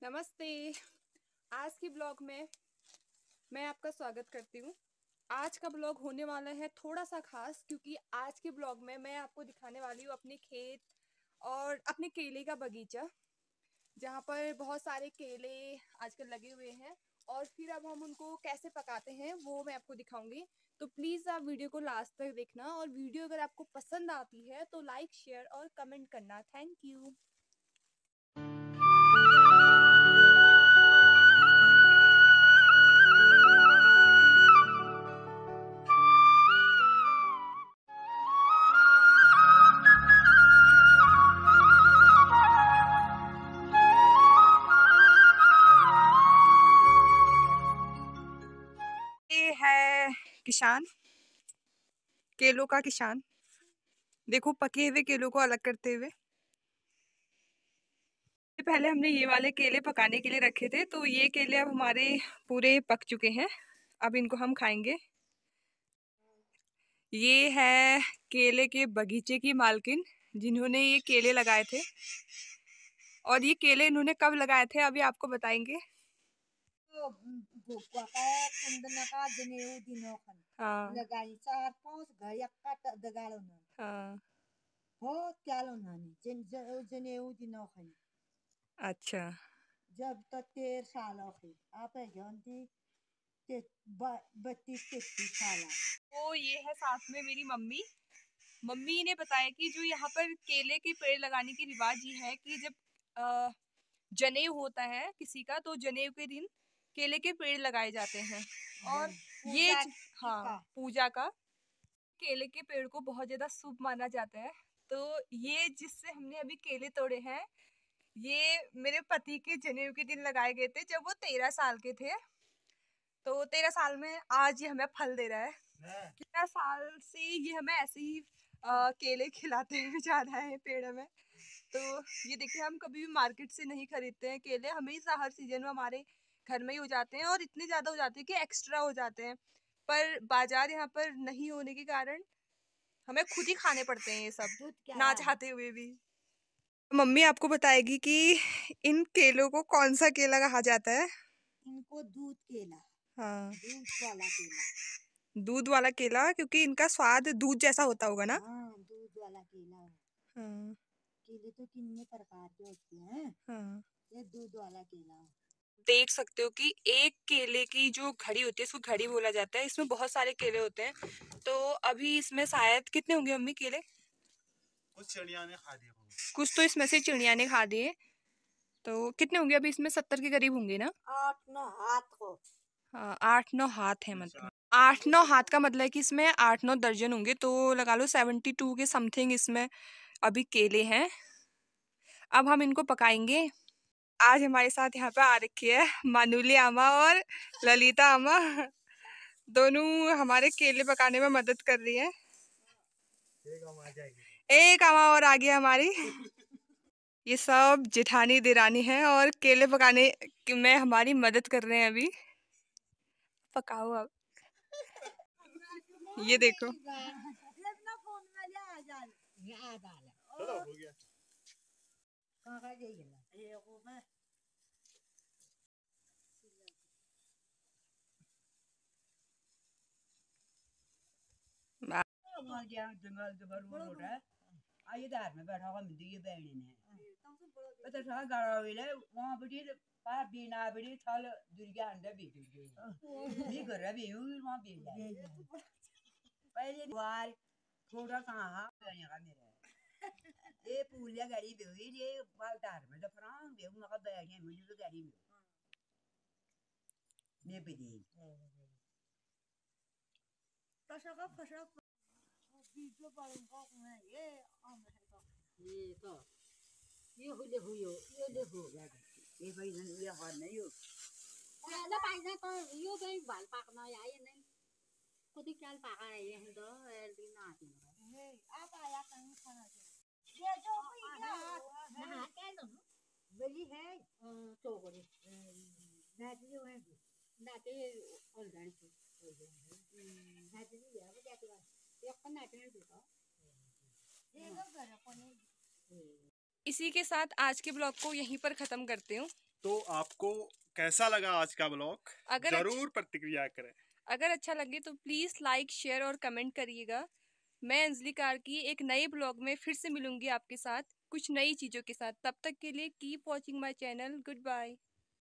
नमस्ते। आज की ब्लॉग में मैं आपका स्वागत करती हूँ। आज का ब्लॉग होने वाला है थोड़ा सा खास, क्योंकि आज के ब्लॉग में मैं आपको दिखाने वाली हूँ अपने खेत और अपने केले का बगीचा, जहाँ पर बहुत सारे केले आजकल लगे हुए हैं। और फिर अब हम उनको कैसे पकाते हैं वो मैं आपको दिखाऊंगी। तो प्लीज़ आप वीडियो को लास्ट तक देखना, और वीडियो अगर आपको पसंद आती है तो लाइक, शेयर और कमेंट करना। Thank you. ये है किसान, केलों का किसान। देखो पके हुए केलों को अलग करते हुए। पहले हमने ये वाले केले पकाने के लिए रखे थे, तो ये केले अब हमारे पूरे पक चुके हैं। अब इनको हम खाएंगे। ये है केले के बगीचे की मालकिन, जिन्होंने ये केले लगाए थे। और ये केले इन्होंने कब लगाए थे अभी आपको बताएंगे। हाँ हाँ। अच्छा। जब तक 13 साल आप जानती 32-33 साल। तो ये है साथ में मेरी मम्मी। मम्मी ने बताया कि जो यहाँ पर केले के पेड़ लगाने की रिवाज ये है कि जब जनेऊ होता है किसी का, तो जनेऊ के दिन केले के पेड़ लगाए जाते हैं। और ये हाँ, पूजा का केले के पेड़ को बहुत ज्यादा शुभ माना जाता है। तो ये जिससे हमने अभी केले तोड़े हैं, ये मेरे पति के जनेऊ के दिन लगाए गए थे, जब वो 13 साल के थे। तो 13 साल में आज ये हमें फल दे रहा है। 13 साल से ये हमें ऐसे ही केले खिलाते हुए जा रहा है पेड़ में। तो ये देखिए, हम कभी भी मार्केट से नहीं खरीदते हैं केले, हमेशा हर सीजन में हमारे घर में ही हो जाते हैं, और इतने ज़्यादा हो जाते हैं कि एक्स्ट्रा हो जाते हैं। पर बाजार यहाँ पर नहीं होने के कारण हमें खुद ही खाने पड़ते हैं ये सब, ना चाहते हुए भी। मम्मी आपको बताएगी कि इन केलों को कौन सा केला कहा जाता है। इनको दूध केला। हाँ, दूध वाला केला। दूध वाला केला, क्योंकि इनका स्वाद दूध जैसा होता होगा ना। हाँ, दूध वाला केला। हाँ केले तो कितने प्रकार के होते हैं। हाँ। ये दूध वाला केला। देख सकते हो कि एक केले की जो घड़ी होती है, इसको घड़ी बोला जाता है। इसमें बहुत सारे केले होते हैं। तो अभी इसमें शायद कितने होंगे मम्मी केले? कुछ चिड़िया ने खा दिए, कुछ तो इसमें से चिड़िया ने खा दिए। तो कितने होंगे अभी इसमें? 70 के करीब होंगे ना। 8-9 हाथ को। हाँ, 8-9 हाथ है। मतलब 8-9 हाथ का मतलब है कि इसमें 8-9 दर्जन होंगे, तो लगा लो 72 के समथिंग इसमें अभी केले हैं। अब हम इनको पकाएंगे। आज हमारे साथ यहाँ पे आ रखी है मानुली आमा और ललिता आमा। दोनों हमारे केले पकाने में मदद कर रही है। एक आमा और आ गई हमारी। ये सब जेठानी देरानी है और केले पकाने में हमारी मदद कर रहे हैं अभी। पकाओ अब। ये देखो। आइए दार में बैठा हुआ मिलती है बैठने ने पता था गाड़ा वेले वहां बड़ी पा बिना बड़ी थल दुर्गा अंडा भी ये कर रहा भी वहां भी पहले बार थोड़ा कहां का मेरा ये पूलिया गाड़ी भी ये बाल दार में दफरान भी उनका बैठने मुझे गाड़ी में मैं भी दी तसका फसा बीजो बालूंगा मैं ये तो ये हुई ये ले हो गया ये भाई ये हार नहीं हो nó bay ra coi yếu cái bản bạc nó vậy nên có thích chơi bạc này vậy đó đi nào thì आप आया कहीं खाना ये जो भी nó hả cái nữa वही है तो को đi ना जो है na cái con rắn chứ ना जो है वो क्या तो ये con này cái gì đó ये लोग घर को नहीं। इसी के साथ आज के ब्लॉग को यहीं पर ख़त्म करते हूँ। तो आपको कैसा लगा आज का ब्लॉग? अगर जरूर प्रतिक्रिया करें। अगर अच्छा लगे तो प्लीज़ लाइक, शेयर और कमेंट करिएगा। मैं अंजलि कार्की एक नए ब्लॉग में फिर से मिलूंगी आपके साथ कुछ नई चीज़ों के साथ। तब तक के लिए keep watching my channel. Good bye.